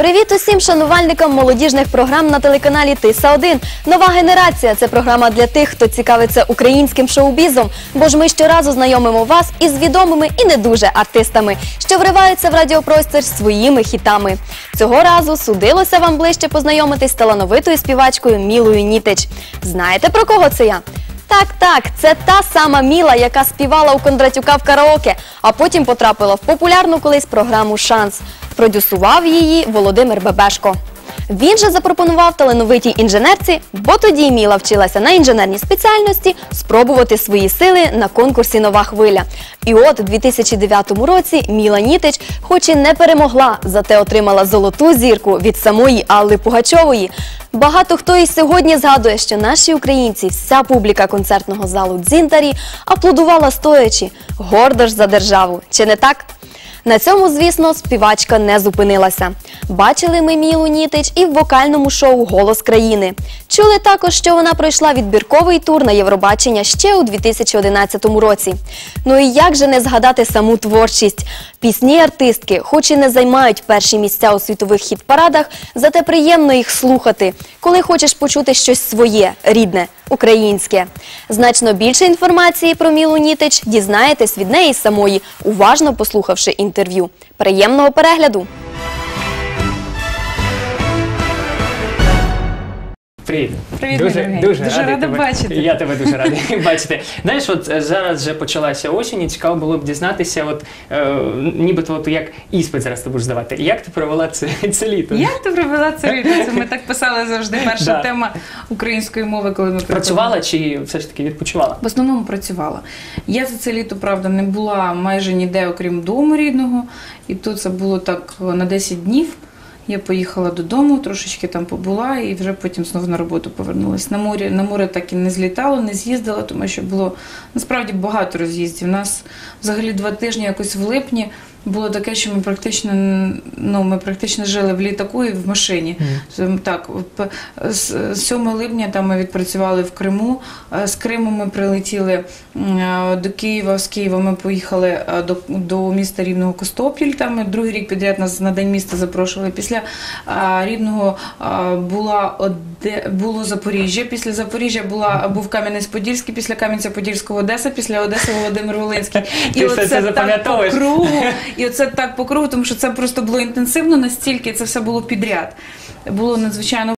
Привіт усім шанувальникам молодіжних програм на телеканалі Тиса-1. Нова генерація – це програма для тих, хто цікавиться українським шоу-бізом, бо ж ми щоразу знайомимо вас із відомими і не дуже артистами, що вриваються в радіопростір своїми хітами. Цього разу судилося вам ближче познайомитись з талановитою співачкою Мілою Нітич. Знаєте, про кого це я? Так, це та сама Міла, яка співала у Кондратюка в караоке, а потім потрапила в популярну колись програму «Шанс». Продюсував її Володимир Бебешко. Він же запропонував талановитій інженерці, бо тоді Міла вчилася на інженерній спеціальності, спробувати свої сили на конкурсі «Нова хвиля». І от у 2009 році Міла Нітич хоч і не перемогла, зате отримала золоту зірку від самої Алли Пугачової. Багато хто і сьогодні згадує, що наші українці, вся публіка концертного залу «Дзінтарі» аплодувала стоячи, гордо ж за державу. Чи не так? На цьому, звісно, співачка не зупинилася. Бачили ми Мілу Нітич і в вокальному шоу «Голос країни». Чули також, що вона пройшла відбірковий тур на Євробачення ще у 2011 році. Ну і як же не згадати саму творчість? Пісні артистки, хоч і не займають перші місця у світових хіт-парадах, зате приємно їх слухати, коли хочеш почути щось своє, рідне, українське. Значно більше інформації про Мілу Нітич дізнаєтесь від неї самої, уважно послухавши інтерв'ю. Приємного перегляду! Привіт. Привіт, Дуже рада бачити. Я тебе дуже радий бачити. Знаєш, от зараз вже почалася осінь, і цікаво було б дізнатися, от нібито як іспит зараз ти будеш здавати. Як ти провела це літо? Як ти провела це літо? Це ми так писали завжди. Перша тема української мови, коли ми працювала чи все ж таки відпочивала? В основному працювала. Я за це літо, правда, не була майже ніде, окрім дому рідного. І тут це було так на 10 днів. Я поїхала додому, трошечки там побула і вже потім знову на роботу повернулася. На море так і не злітала, не з'їздила, тому що було насправді багато роз'їздів. У нас взагалі 2 тижні якось в липні було таке, що ми практично жили в літаку і в машині. Так, з 7 липня там ми відпрацювали в Криму, з Криму ми прилетіли до Києва, з Києва ми поїхали до міста Рівного Костопіль, там ми другий рік підряд нас на День міста запрошували. Після Рівного було Запоріжжя, після Запоріжжя був Кам'янець-Подільський, після Кам'янця-Подільського Одеса, після Одеси Володимир-Волинський. І оце так по кругу. І оце так по кругу, тому що це просто було інтенсивно настільки, це все було підряд. Було надзвичайно